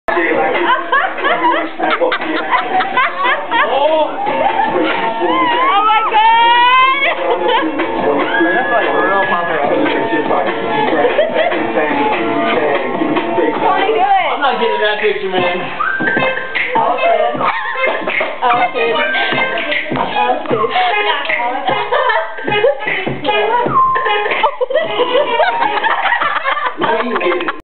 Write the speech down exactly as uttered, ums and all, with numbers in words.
Oh my god! I'm not getting that picture, man. Oh shit. Oh shit. Oh shit.